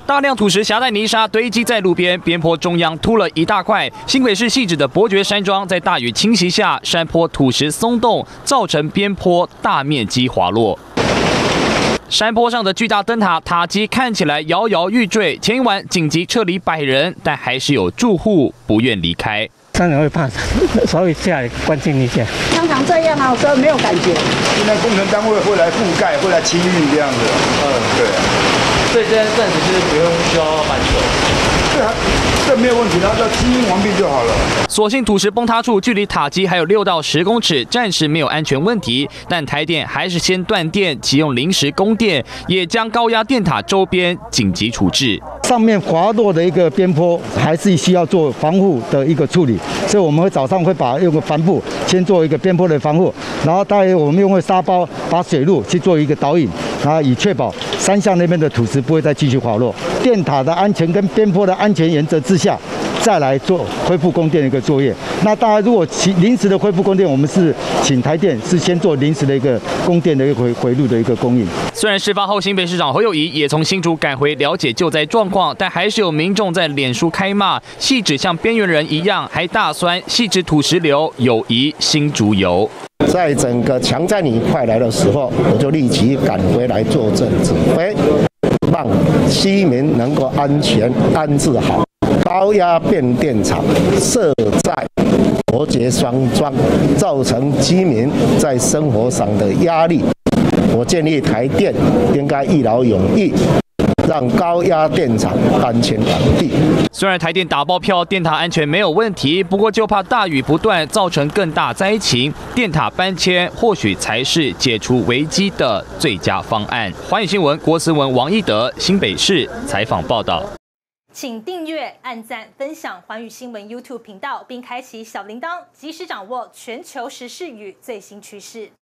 大量土石夹带泥沙堆积在路边，边坡中央凸了一大块。新北市汐止的伯爵山庄在大雨侵袭下，山坡土石松动，造成边坡大面积滑落。山坡上的巨大灯塔塔基看起来摇摇欲坠。前一晚紧急撤离100人，但还是有住户不愿离开。 当然会怕，所以下来关心一下。 常常这样啊，我说没有感觉。 现在工程单位会来覆盖，会来清运这样子。对。 所以现在暂时就是不用需要搬走。 对啊，这没有问题，然后要清运完毕就好了。 所幸土石崩塌处距离塔基还有6到10公尺，暂时没有安全问题。但台电还是先断电，启用临时供电，也将高压电塔周边紧急处置。 上面滑落的一个边坡还是需要做防护的一个处理，所以我们早上会用个帆布先做一个边坡的防护，然后大约我们用个沙包把水路去做一个导引，然后以确保山下那边的土石不会再继续滑落。电塔的安全跟边坡的安全原则之下，再来做恢复供电的一个作业。那大家如果临时的恢复供电，我们是请台电是先做临时的一个供电的一个回路的一个供应。 虽然事发后新北市长侯友宜也从新竹赶回了解救灾状况，但还是有民众在脸书开骂，汐止像边缘人一样，还大酸汐止土石流有疑新竹游。 在整个强灾泥快来的时候，我就立即赶回来坐镇指挥，让居民能够安全安置好。高压变电厂设在伯爵山庄，造成居民在生活上的压力。我建议台电应该一劳永逸，让高压电厂安全完毕。 虽然台电打包票电塔安全没有问题，不过就怕大雨不断造成更大灾情，电塔搬迁或许才是解除危机的最佳方案。环宇新闻郭思文、王一德，新北市采访报道。 请订阅、按赞、分享环宇新闻 YouTube 频道，并开启小铃铛，及时掌握全球时事与最新趋势。